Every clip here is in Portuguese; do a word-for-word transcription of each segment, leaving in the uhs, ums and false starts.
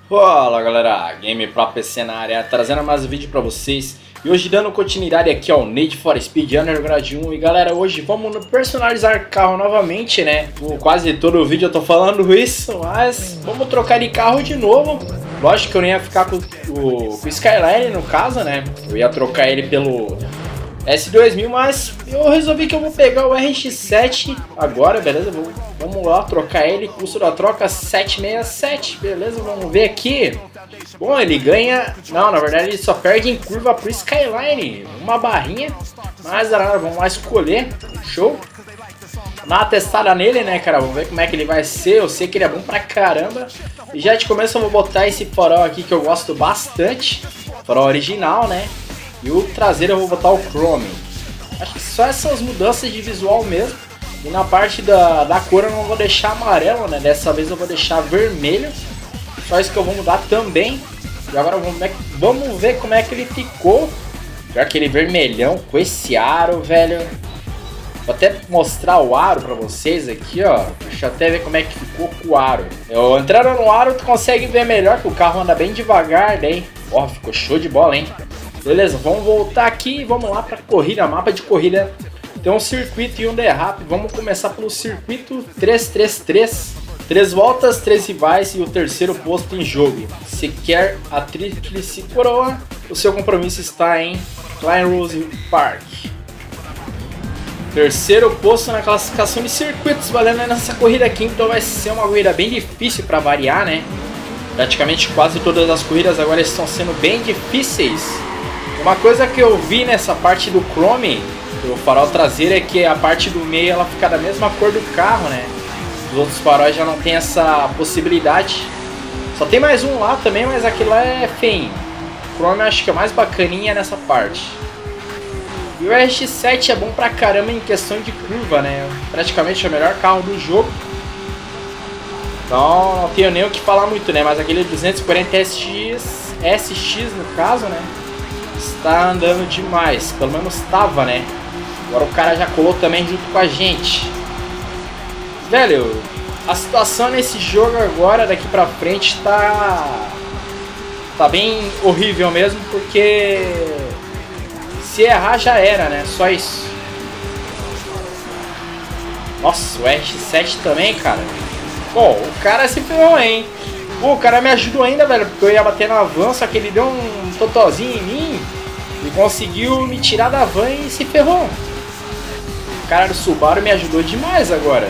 Fala galera, Game Pro P C na área, trazendo mais um vídeo pra vocês. E hoje dando continuidade aqui ao Need for Speed Underground um. E galera, hoje vamos personalizar carro novamente, né? Quase todo o vídeo eu tô falando isso, mas vamos trocar de carro de novo. Lógico que eu nem ia ficar com o, com o Skyline no caso, né? Eu ia trocar ele pelo S dois mil, mas eu resolvi que eu vou pegar o R X sete agora, beleza? Vou, vamos lá trocar ele, custo da troca setecentos e sessenta e sete, beleza? Vamos ver aqui. Bom, ele ganha... Não, na verdade ele só perde em curva pro Skyline, uma barrinha. Mas nada, vamos lá escolher, show. Dar uma testada nele, né, cara? Vamos ver como é que ele vai ser. Eu sei que ele é bom pra caramba. E já de começo eu vou botar esse farol aqui que eu gosto bastante. Farol original, né? E o traseiro eu vou botar o Chrome. Acho que só essas mudanças de visual mesmo. E na parte da, da cor eu não vou deixar amarelo, né? Dessa vez eu vou deixar vermelho. Só isso que eu vou mudar também. E agora vamos ver, vamos ver como é que ele ficou. Aquele vermelhão com esse aro, velho. Vou até mostrar o aro pra vocês aqui, ó. Deixa eu até ver como é que ficou com o aro. Eu entrando no aro, tu consegue ver melhor que o carro anda bem devagar, daí. Ó, ficou show de bola, hein? Beleza, vamos voltar aqui e vamos lá para corrida, mapa de corrida. Tem um circuito e um derrape. Vamos começar pelo circuito trezentos e trinta e três. Três voltas, três rivais e o terceiro posto em jogo. Se quer a tríplice coroa, o seu compromisso está em Klein Rose Park. Terceiro posto na classificação de circuitos, valendo nessa corrida aqui. Então vai ser uma corrida bem difícil para variar, né? Praticamente quase todas as corridas agora estão sendo bem difíceis. Uma coisa que eu vi nessa parte do Chrome, do farol traseiro, é que a parte do meio ela fica da mesma cor do carro, né? Os outros faróis já não tem essa possibilidade. Só tem mais um lá também, mas aquele lá é feio. O Chrome eu acho que é mais bacaninha nessa parte. E o R X sete é bom pra caramba em questão de curva, né? Praticamente é o melhor carro do jogo. Então não tenho nem o que falar muito, né? Mas aquele duzentos e quarenta S X, S X no caso, né? Está andando demais, pelo menos estava, né? Agora o cara já colou também junto com a gente. Velho, a situação nesse jogo agora, daqui pra frente, tá... Tá bem horrível mesmo, porque... Se errar já era, né? Só isso. Nossa, o R X sete também, cara. Bom, o cara se ferrou, hein? Pô, o cara me ajudou ainda, velho, porque eu ia bater na van, só que ele deu um totozinho em mim e conseguiu me tirar da van e se ferrou. O cara do Subaru me ajudou demais agora.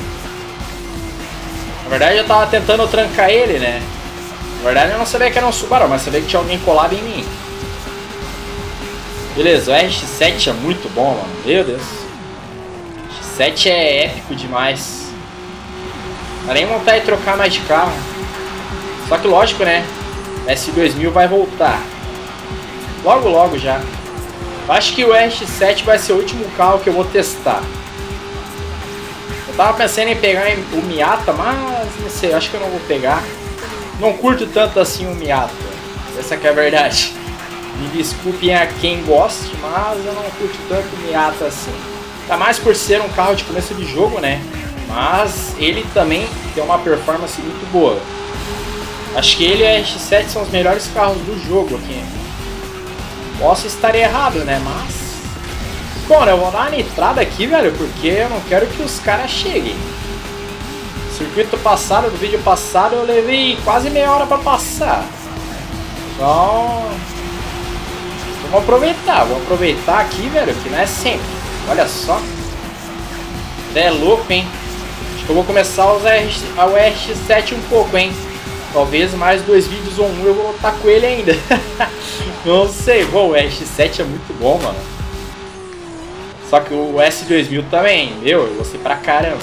Na verdade eu tava tentando trancar ele, né? Na verdade eu não sabia que era um Subaru, mas sabia que tinha alguém colado em mim. Beleza, o R X sete é muito bom, mano. Meu Deus. O R X sete é épico demais. Não dá nem vontade de trocar mais de carro. Só que lógico, né? S dois mil vai voltar. Logo, logo já. Eu acho que o R X sete vai ser o último carro que eu vou testar. Eu tava pensando em pegar o Miata, mas não sei, acho que eu não vou pegar. Não curto tanto assim o Miata. Essa que é a verdade. Me desculpem a quem goste, mas eu não curto tanto o Miata assim. Ainda mais por ser um carro de começo de jogo, né? Mas ele também tem uma performance muito boa. Acho que ele e o R X sete são os melhores carros do jogo aqui. Posso estar errado, né? Mas... Bom, eu vou dar uma nitrada aqui, velho, porque eu não quero que os caras cheguem. Circuito passado, do vídeo passado, eu levei quase meia hora pra passar. Então... Vamos aproveitar, vou aproveitar aqui, velho, que não é sempre. Olha só. É louco, hein? Acho que eu vou começar a usar o R X sete um pouco, hein? Talvez mais dois vídeos ou um eu vou lutar com ele ainda. Não sei. Bom, o R X sete é muito bom, mano. Só que o S dois mil também. Meu, eu gostei pra caramba.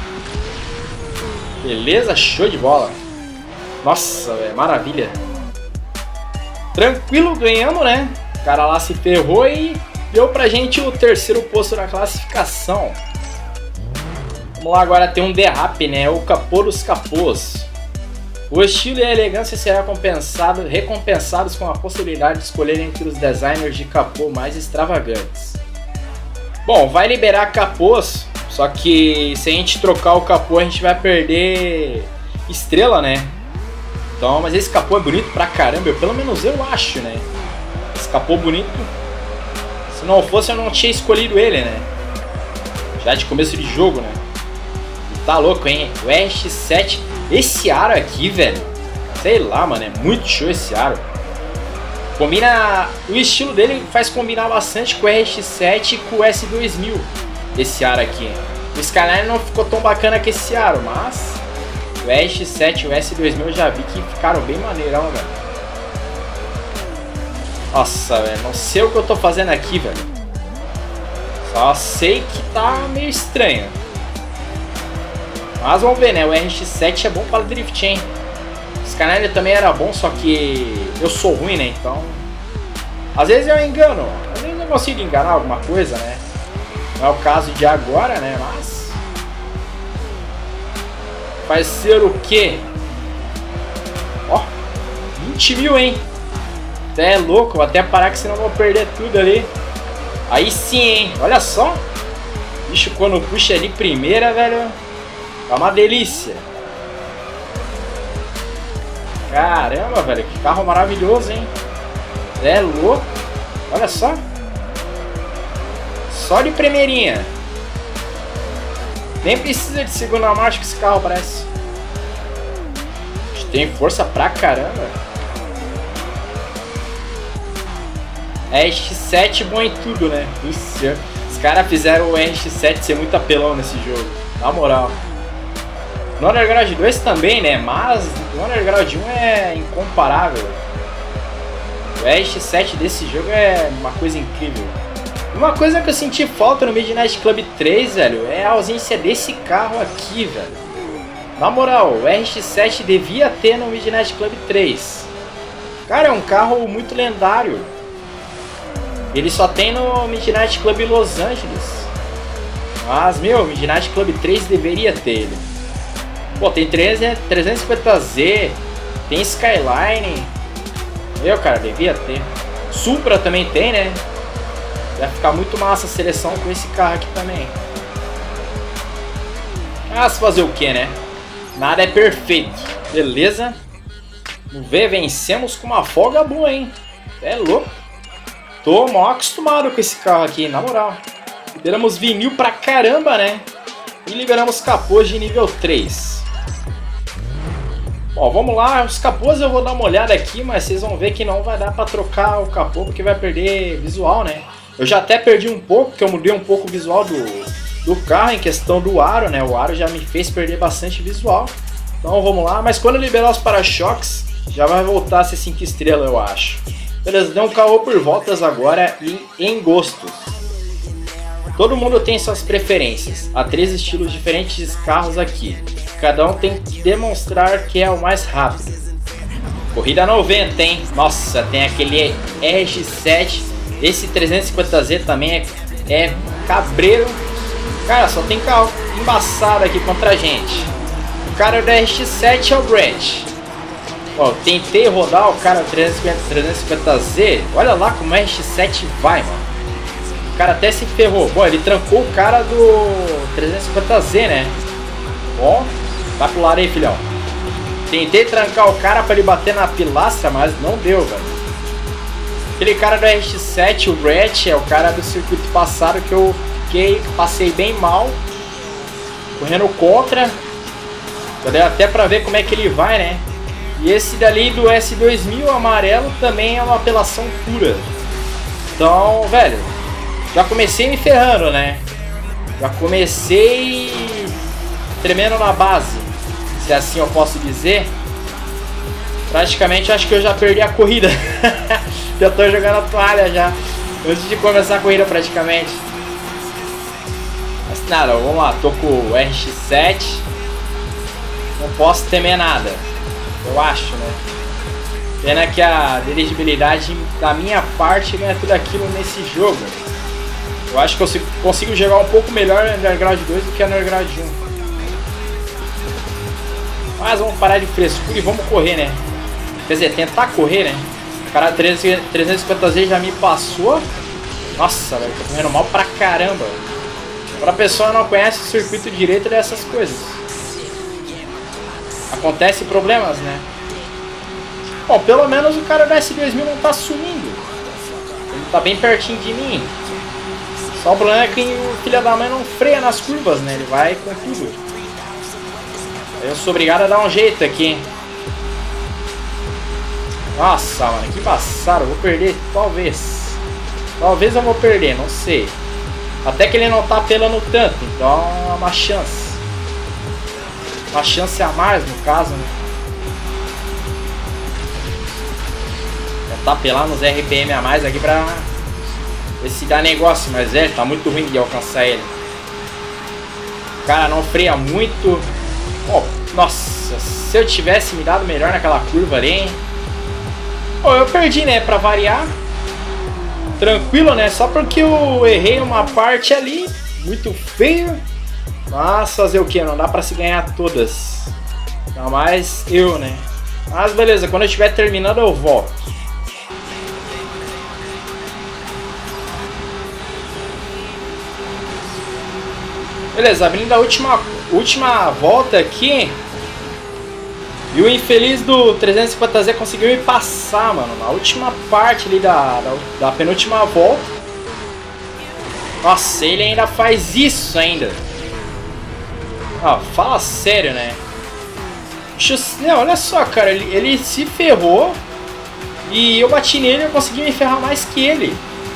Beleza? Show de bola. Nossa, velho. Maravilha. Tranquilo, ganhamos, né? O cara lá se ferrou e deu pra gente o terceiro posto na classificação. Vamos lá, agora tem um derrape, né? O capô dos capôs. O estilo e a elegância serão compensado, recompensados com a possibilidade de escolher entre os designers de capô mais extravagantes. Bom, vai liberar capôs, só que se a gente trocar o capô a gente vai perder estrela, né? Então, mas esse capô é bonito pra caramba, eu, pelo menos eu acho, né? Esse capô bonito. Se não fosse, eu não tinha escolhido ele, né? Já de começo de jogo, né? E tá louco, hein? O R X sete. Esse aro aqui, velho. Sei lá, mano. É muito show esse aro. Combina... O estilo dele faz combinar bastante com o R X sete e com o S dois mil. Esse aro aqui. O Skyline não ficou tão bacana que esse aro, mas... O R X sete e o S dois mil eu já vi que ficaram bem maneirão, velho. Nossa, velho, não sei o que eu tô fazendo aqui, velho. Só sei que tá meio estranho. Mas vamos ver, né? O R X sete é bom para drift, hein? O Skyline também era bom, só que eu sou ruim, né? Então... Às vezes eu engano. Às vezes eu consigo enganar alguma coisa, né? Não é o caso de agora, né? Mas... Vai ser o quê? Ó, vinte mil, hein? Até é louco, vou até parar que senão eu vou perder tudo ali. Aí sim, hein? Olha só. Bicho, quando puxa ali primeira, velho, tá uma delícia. Caramba, velho, que carro maravilhoso, hein? É louco. Olha só. Só de primeirinha. Nem precisa de segunda marcha que esse carro parece. Tem força pra caramba. R X sete bom em tudo, né? Isso. Os caras fizeram o R X sete ser muito apelão nesse jogo. Na moral. No Underground dois também, né? Mas o Underground um é incomparável. O R X sete desse jogo é uma coisa incrível. Uma coisa que eu senti falta no Midnight Club três, velho, é a ausência desse carro aqui, velho. Na moral, o R X sete devia ter no Midnight Club três. Cara, é um carro muito lendário. Ele só tem no Midnight Club Los Angeles. Mas, meu, Midnight Club três deveria ter ele. Pô, tem trezentos e cinquenta Z, tem Skyline. Meu, cara, devia ter. Supra também tem, né? Vai ficar muito massa a seleção com esse carro aqui também. Mas fazer o que, né? Nada é perfeito. Beleza? Vamos ver, vencemos com uma folga boa, hein? É louco. Tô mal acostumado com esse carro aqui, na moral. Liberamos vinil pra caramba, né? E liberamos capôs de nível três. Bom, vamos lá. Os capôs eu vou dar uma olhada aqui, mas vocês vão ver que não vai dar pra trocar o capô, porque vai perder visual, né? Eu já até perdi um pouco, porque eu mudei um pouco o visual do, do carro em questão do aro, né? O aro já me fez perder bastante visual. Então vamos lá. Mas quando eu liberar os para-choques, já vai voltar a ser cinco estrelas, eu acho. Beleza, deu um caô por voltas agora e em gostos. Todo mundo tem suas preferências. Há três estilos diferentes de carros aqui. Cada um tem que demonstrar que é o mais rápido. Corrida noventa, hein? Nossa, tem aquele R X sete. Esse trezentos e cinquenta Z também é, é cabreiro. Cara, só tem carro embaçado aqui contra a gente. O cara do R X sete é o Brett. Ó, tentei rodar o cara trezentos e cinquenta Z. Olha lá como o R X sete vai, mano. O cara até se ferrou. Bom, ele trancou o cara do trezentos e cinquenta Z, né? Ó, vai pro lado aí, filhão. Tentei trancar o cara pra ele bater na pilastra, mas não deu, velho. Aquele cara do R X sete, o Brett, é o cara do circuito passado que eu fiquei, passei bem mal. Correndo contra. Já deu até pra ver como é que ele vai, né? E esse dali do S dois mil amarelo também é uma apelação pura. Então, velho, já comecei me ferrando, né? Já comecei tremendo na base, se assim eu posso dizer. Praticamente acho que eu já perdi a corrida. Já tô jogando a toalha já, antes de começar a corrida praticamente. Mas nada, vamos lá, tô com o R X sete. Não posso temer nada, eu acho, né? Pena que a dirigibilidade da minha parte não é tudo aquilo nesse jogo. Eu acho que eu consigo jogar um pouco melhor no Underground dois do que no Underground um. Mas vamos parar de frescura e vamos correr, né? Quer dizer, tentar correr, né? O cara trezentos e cinquenta Z já me passou. Nossa, velho, tô correndo mal pra caramba. Pra pessoa que não conhece o circuito direito dessas coisas. Acontece problemas, né? Bom, pelo menos o cara da S dois mil não tá sumindo. Ele tá bem pertinho de mim. Só o problema é que o filho da mãe não freia nas curvas, né? Ele vai com tudo. Eu sou obrigado a dar um jeito aqui. Nossa, mano, que passado. Eu vou perder, talvez. Talvez eu vou perder, não sei. Até que ele não tá apelando tanto, então é uma chance. Uma chance a mais, no caso, né? Tentar apelar nos R P M a mais aqui pra ver se dá negócio, mas é, tá muito ruim de alcançar ele. O cara não freia muito. Oh, nossa, se eu tivesse me dado melhor naquela curva ali, hein? Oh, eu perdi, né, pra variar. Tranquilo, né, só porque eu errei uma parte ali, muito feio. Mas fazer o que? Não dá pra se ganhar todas. Ainda mais eu, né. Mas beleza, quando eu estiver terminando eu volto. Beleza, abrindo a última, última volta aqui. E o infeliz do trezentos e cinquenta Z conseguiu me passar, mano. Na última parte ali da, da, da penúltima volta. Nossa, ele ainda faz isso ainda. Ah, fala sério, né? Deixa eu, não, olha só, cara. Ele, ele se ferrou. E eu bati nele e eu consegui me ferrar mais que ele.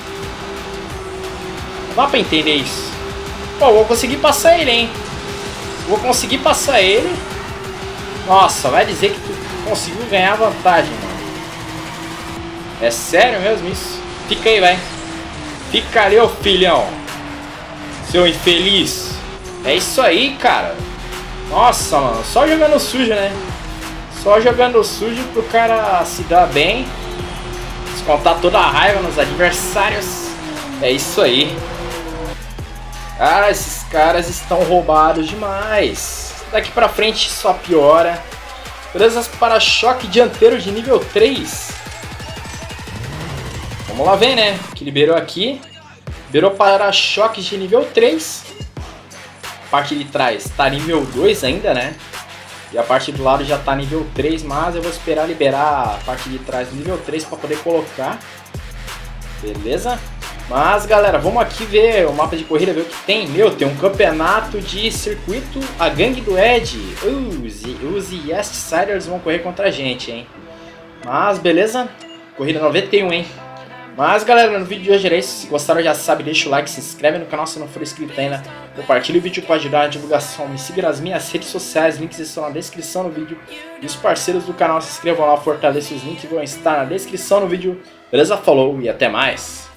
Não dá pra entender isso. Pô, vou conseguir passar ele, hein? Vou conseguir passar ele. Nossa, vai dizer que tu conseguiu ganhar vantagem, mano. É sério mesmo isso? Fica aí, vai. Fica ali, ô filhão. Seu infeliz. É isso aí, cara. Nossa, mano. Só jogando sujo, né? Só jogando sujo pro cara se dar bem. Descontar toda a raiva nos adversários. É isso aí. Ah, esses caras estão roubados demais. Daqui pra frente só piora. Beleza, para-choque dianteiro de nível três. Vamos lá ver, né? Que liberou aqui. Liberou para-choques de nível três. A parte de trás tá nível dois ainda, né? E a parte do lado já tá nível três. Mas eu vou esperar liberar a parte de trás nível três para poder colocar. Beleza? Mas galera, vamos aqui ver o mapa de corrida, ver o que tem. Meu, tem um campeonato de circuito, a gangue do Ed. Uh, os Yes-Siders vão correr contra a gente, hein. Mas beleza, corrida noventa e um, hein. Mas galera, no vídeo de hoje era isso. Se gostaram já sabe, deixa o like, se inscreve no canal se não for inscrito ainda. Compartilha o vídeo para ajudar na divulgação. Me siga nas minhas redes sociais, links estão na descrição do vídeo. E os parceiros do canal se inscrevam lá, fortaleçam os links, vão estar na descrição do vídeo. Beleza? Falou e até mais.